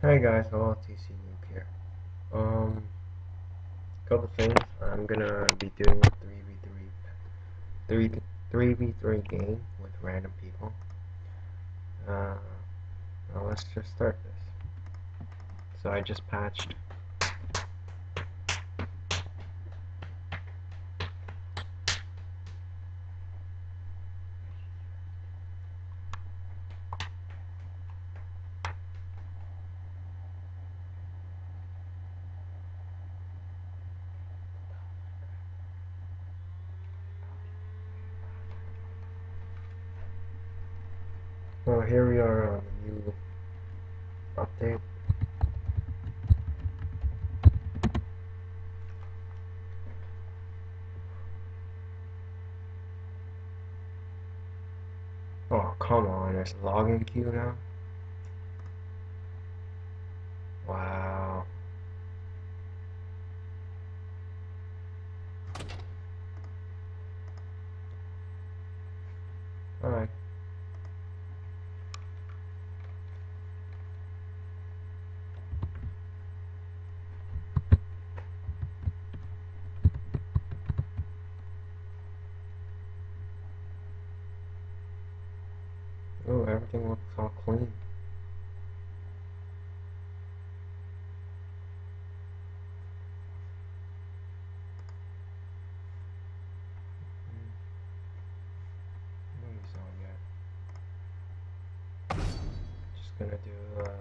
Hi guys, OlTcNuke here. Couple things. I'm gonna be doing a 3v3 game with random people. Now let's just start this. So I just patched. Well, here we are on the new update. Oh, come on, there's a login queue now? Wow. Alright. Oh, everything looks all clean. Nobody's on yet. Just gonna do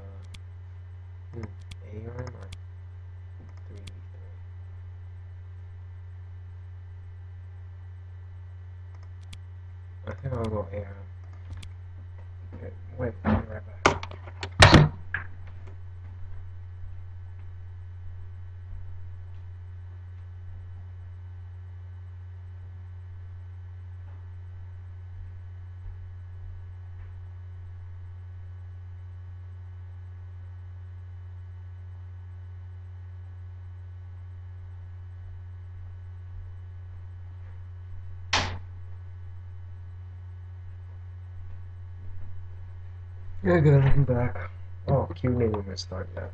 ARM or 3v3. I think I'll go ARM. Okay, wait, I'll be right back. Yeah, good, I'm back. Oh, queue didn't even start yet.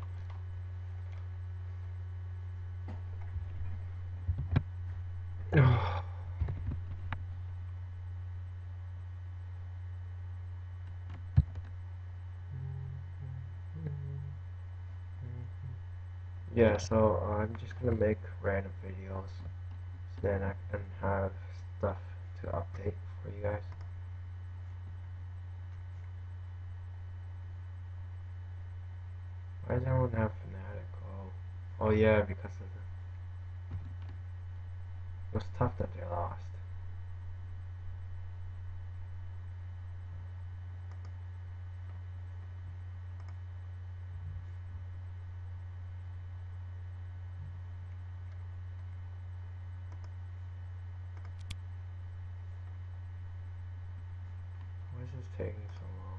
Yeah, so I'm just gonna make random videos so then I can have stuff to update for you guys. Why does everyone have Fnatic? Oh yeah, because of it was tough that they lost. Why is this taking so long?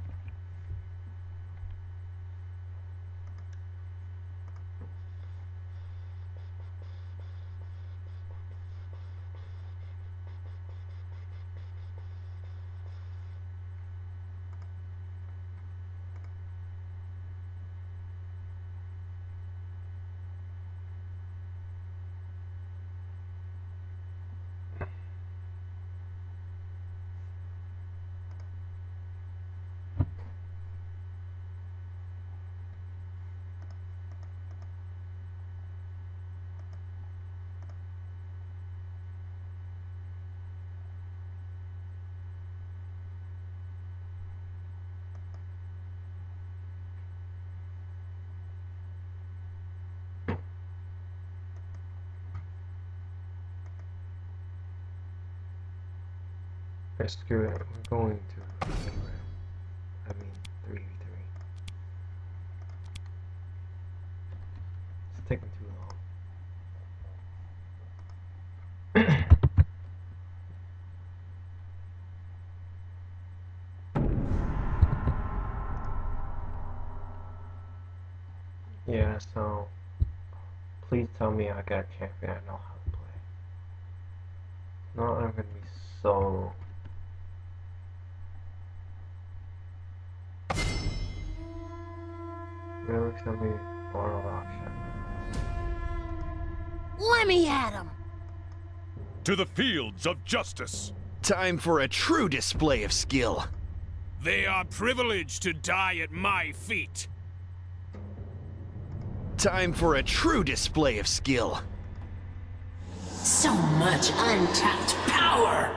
Okay, screw it. We're going to ARAM. I mean 3v3. It's taking too long. Yeah, so please tell me I got a champion I know how to play. No, I'm gonna be so... Really? gonna be one of option. Let me at him! To the fields of justice! Time for a true display of skill. They are privileged to die at my feet. Time for a true display of skill. So much untapped power!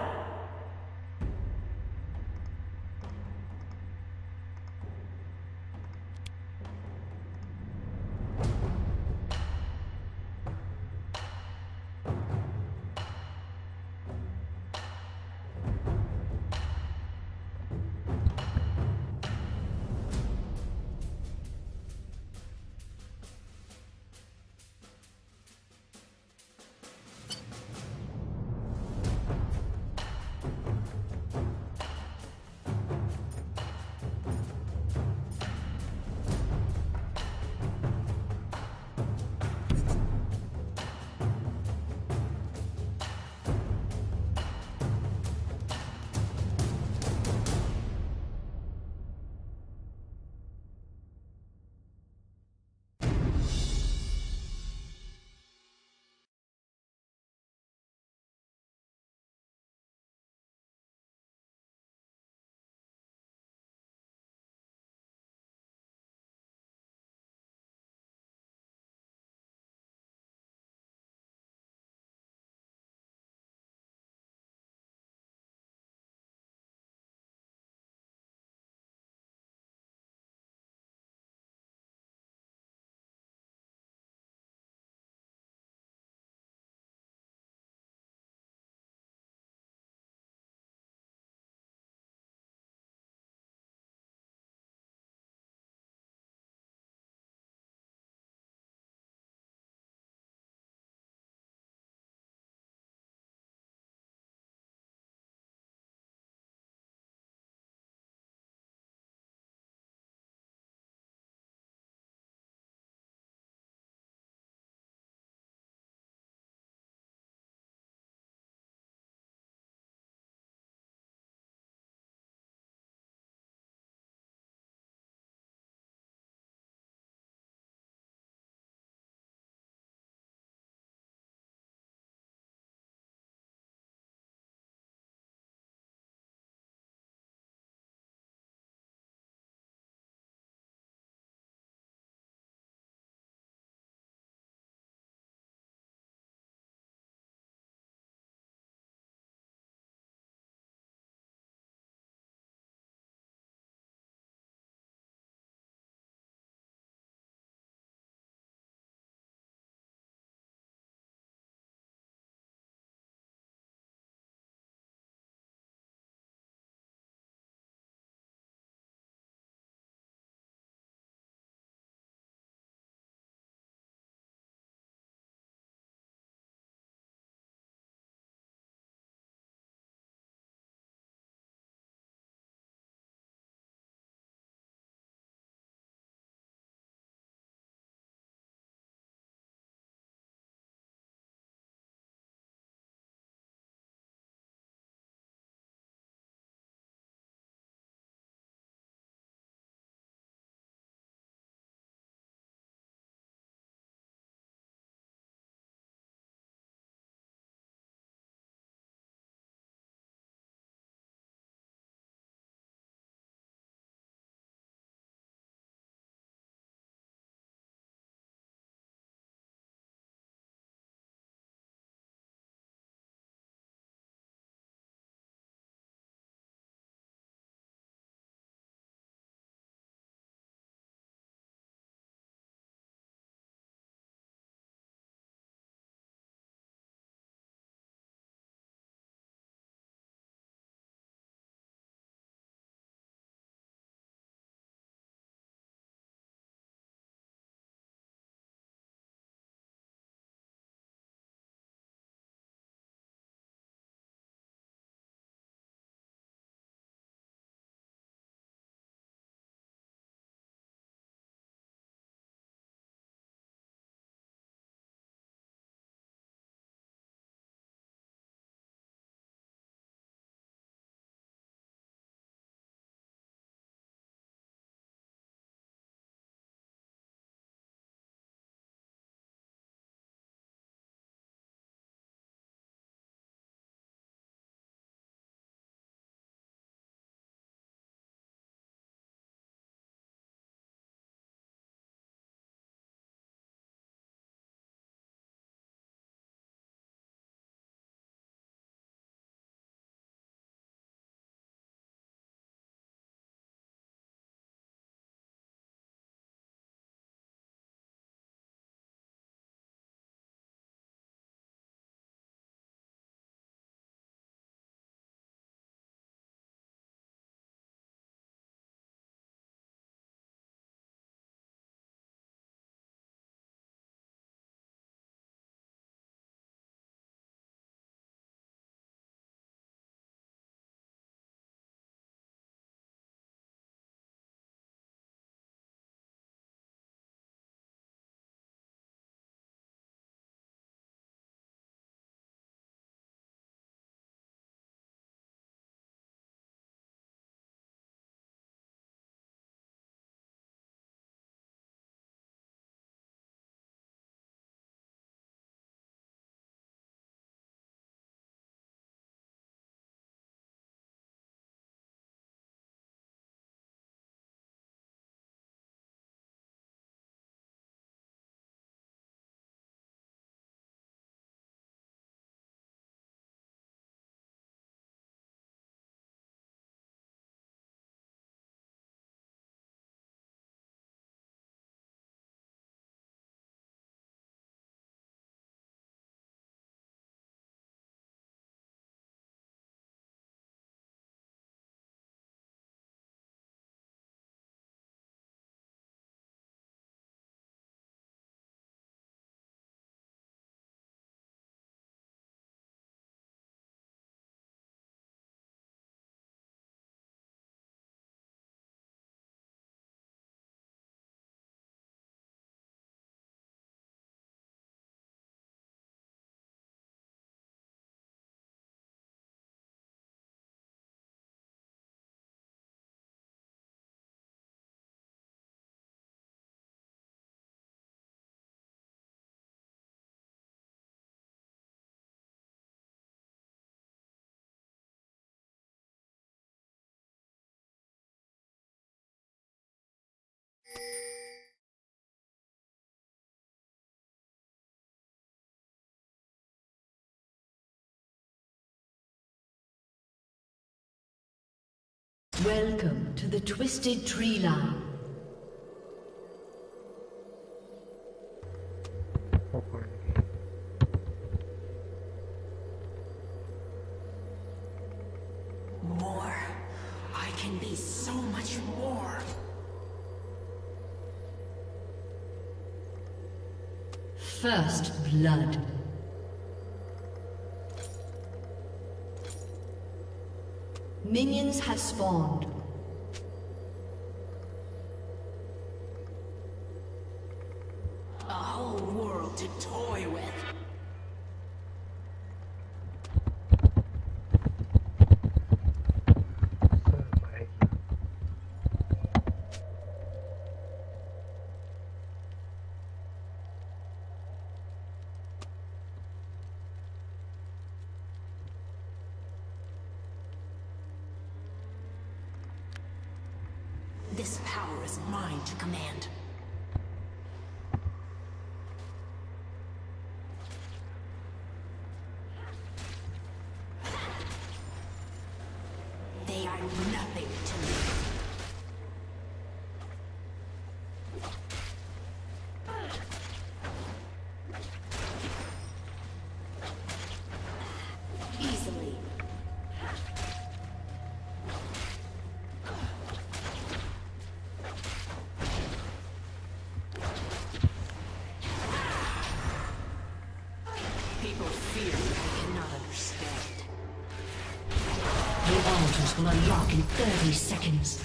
Welcome to the Twisted Tree Line. More. I can be so much more. First blood. Minions have spawned. A whole world to toy with. This power is mine to command. They are nothing to me. Easily. People fear what I cannot understand. The altars will unlock in 30 seconds.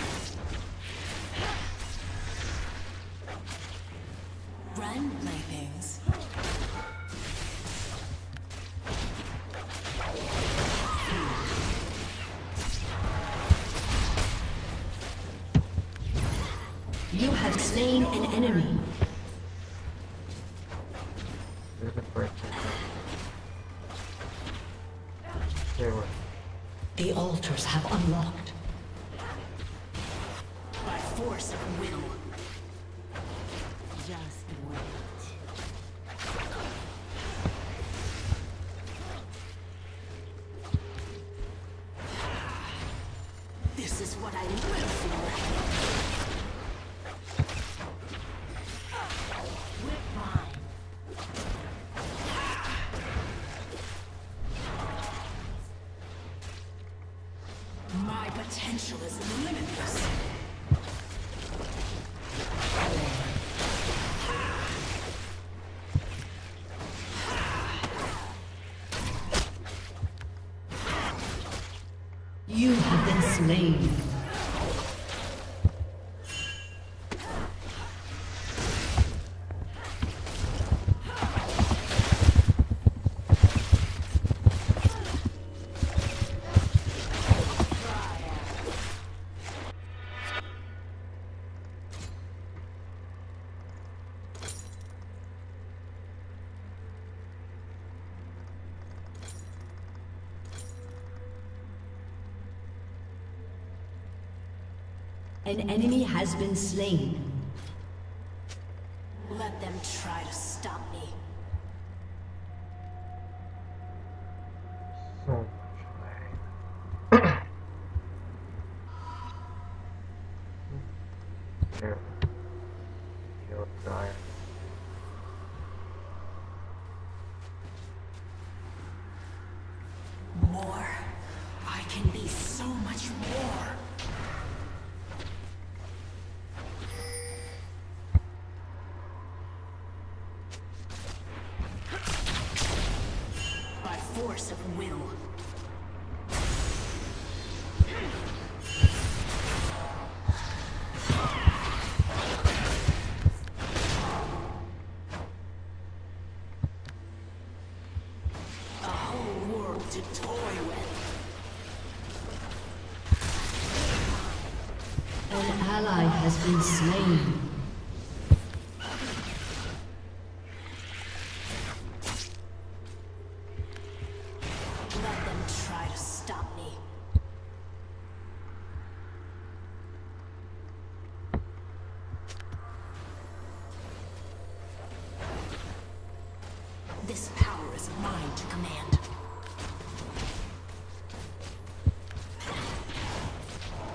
Run, playthings. You have slain an enemy. There's the first one. There we go. The altars have unlocked. By force of will. Just wait. This is what I live for. Whip mine. My potential is limitless. You have been slain. An enemy has been slain. Let them try to stop me. So much lag. There. You'll die. More. I can be so much more. By force of will. A whole world to toy with. An ally has been slain. Let them try to stop me. This power is mine to command.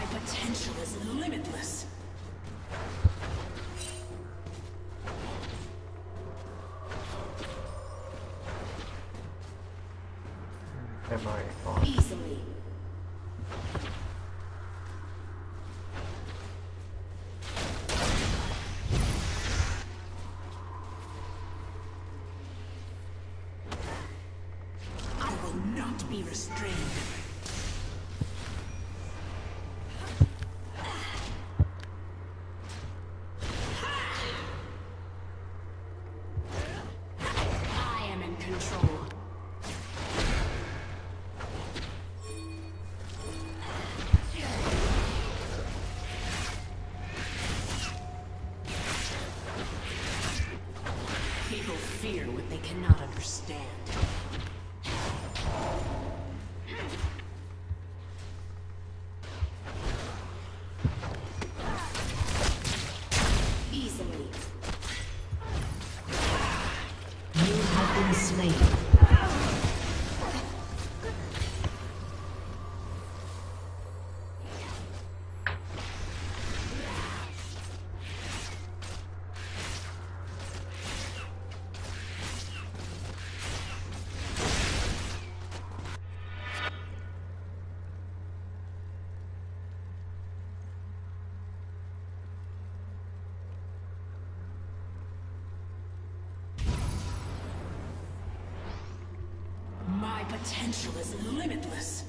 potential is limitless. Am I on? Easily. I will not be restrained. I am in control. People fear what they cannot understand. Easily. You have been slain. My potential is limitless.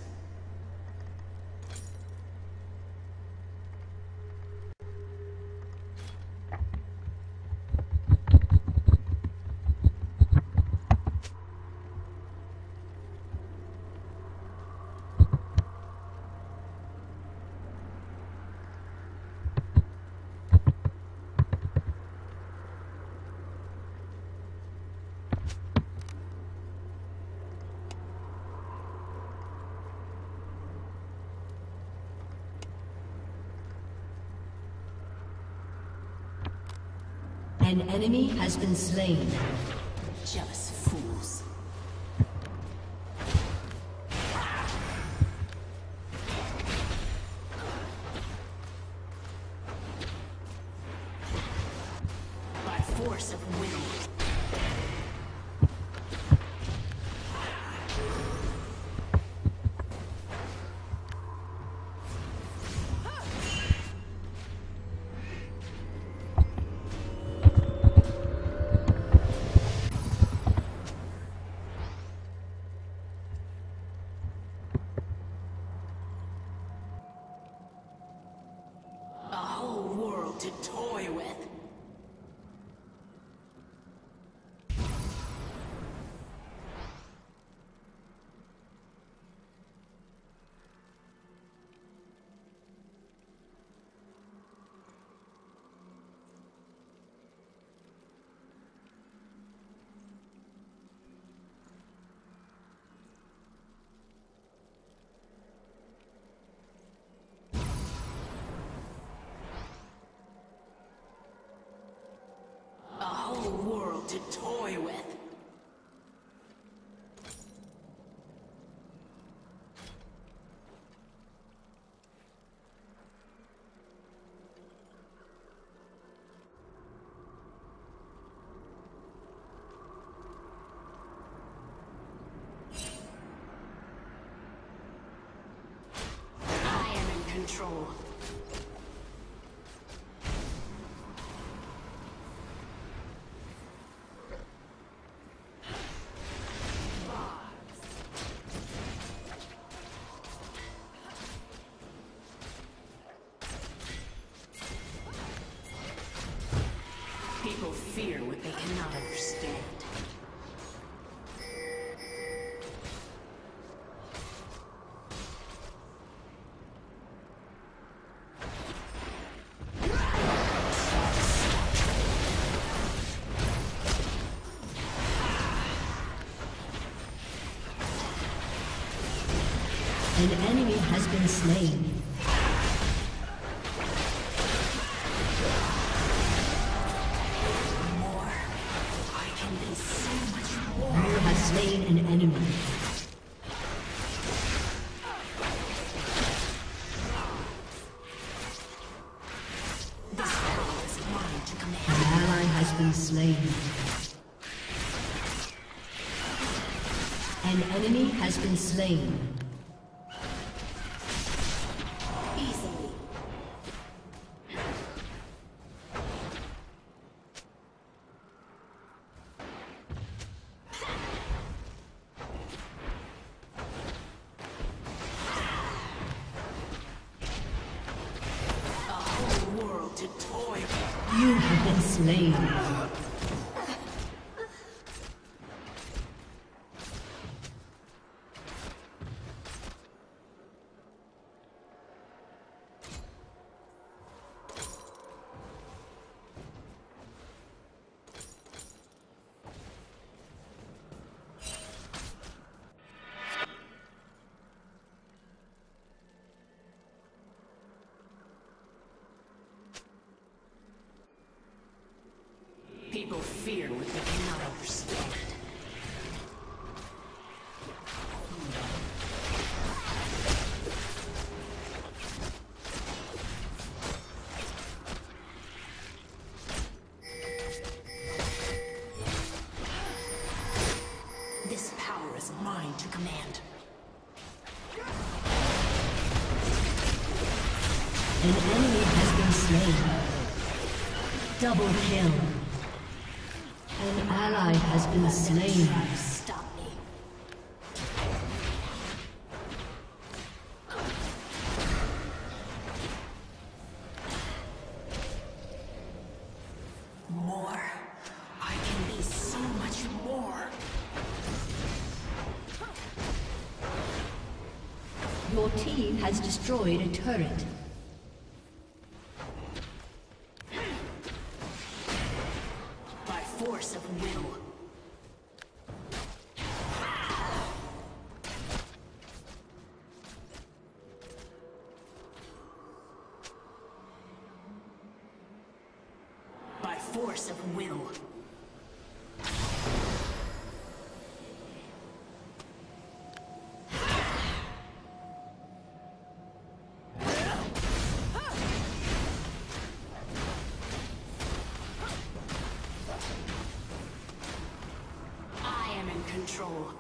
An enemy has been slain. Jealous fools. By force of will. A whole world to toy with. A whole world to toy with. I am in control. People fear what they cannot understand. An enemy has been slain. More. I can be so much more. You have slain an enemy. An enemy has been slain. Easily. A whole world to toy with. You have been slain. People fear what they cannot understand. This power is mine to command. An enemy has been slain. Double kill. An ally has been slain. Try to stop me. More. I can be so much more. Your team has destroyed a turret. By force of will. By force of will. I am in control.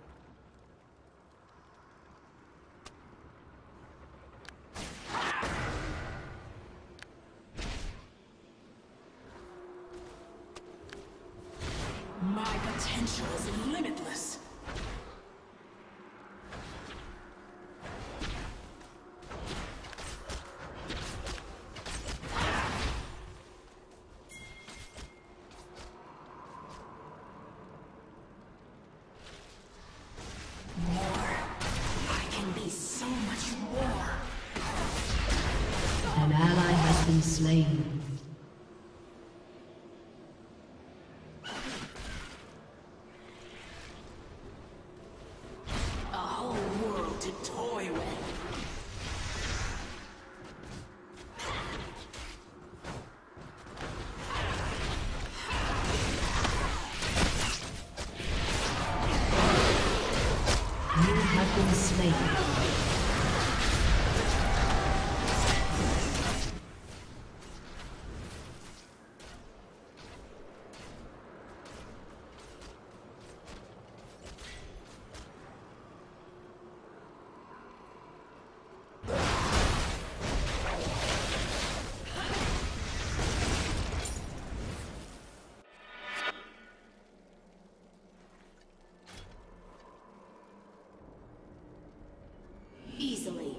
My potential is limitless. More. I can be so much more. An ally has been slain. A whole world to toy with. You have been slain. Easily.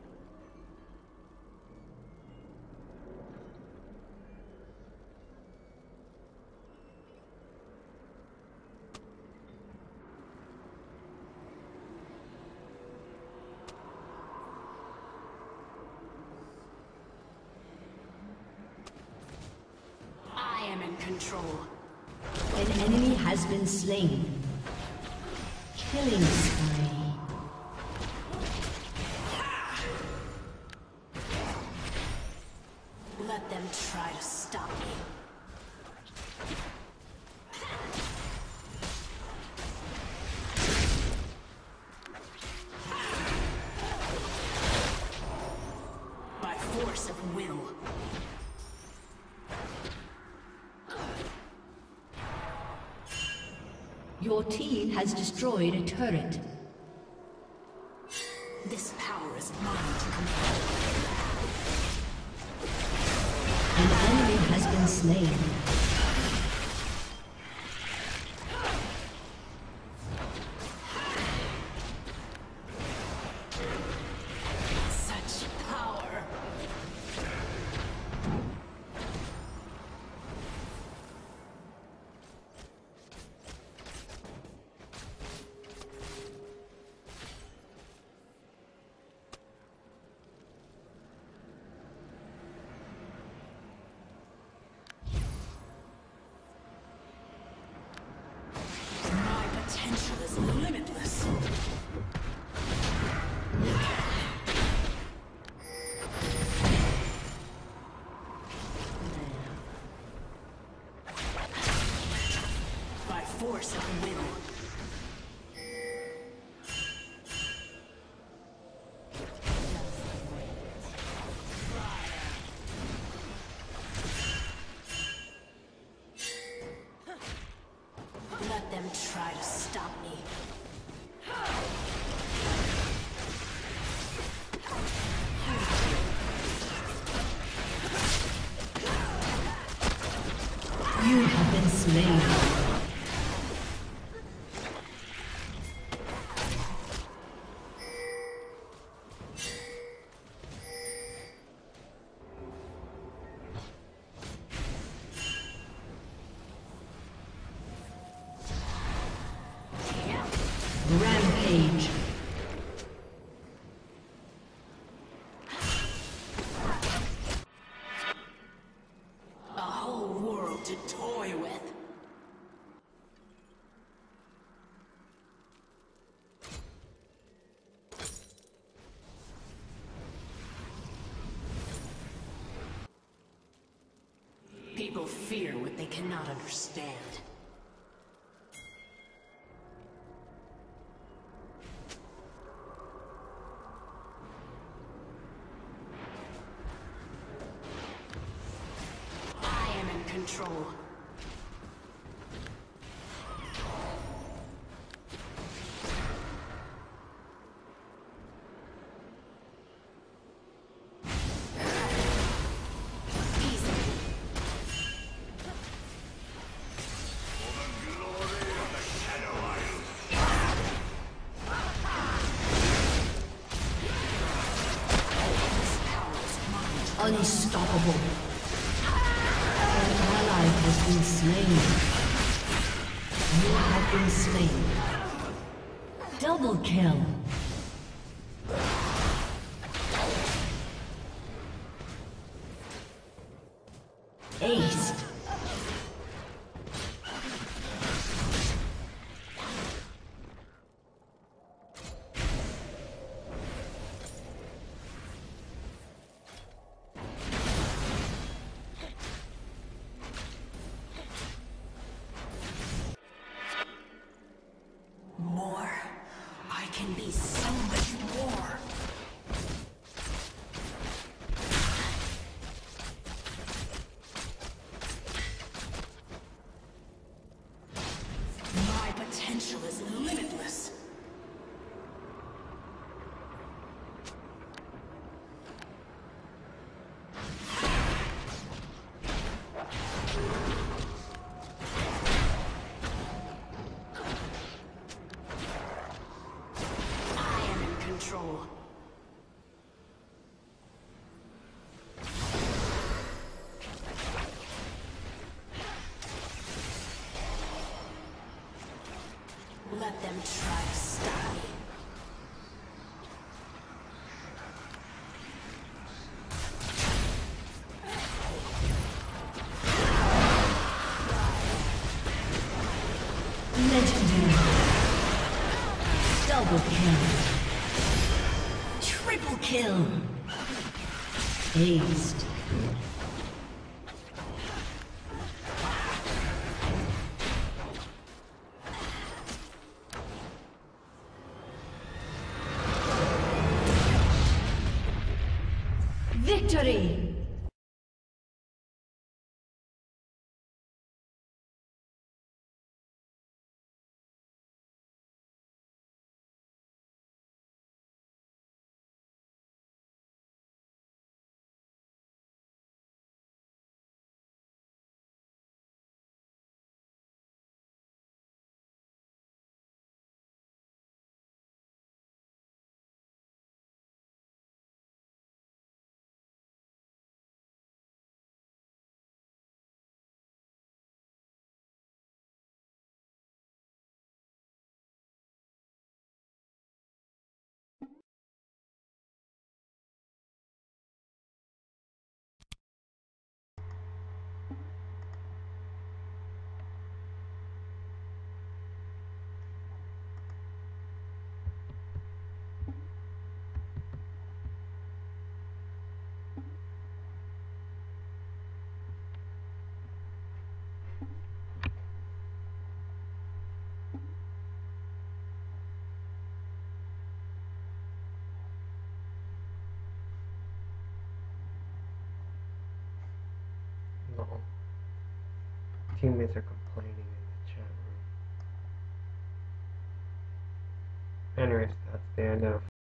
I am in control. An enemy has been slain. Killing spree. Let them try to stop me. By force of will. Your team has destroyed a turret. This power is mine to control. An enemy has been slain. Such power. Potential is limitless. By force of the will. Let them try to stop me. You have been slain. Rampage. A whole world to toy with. People fear what they cannot understand. I am in control. Unstoppable. An ally has been slain. You have been slain. Double kill. Aced. More. I can be so much more. My potential is limitless. I am in control. Let them try to stop me. Legendary. Double kill. Triple kill. Aced. Victory! No. Teammates are complaining in the chat room. Anyways, that's the end of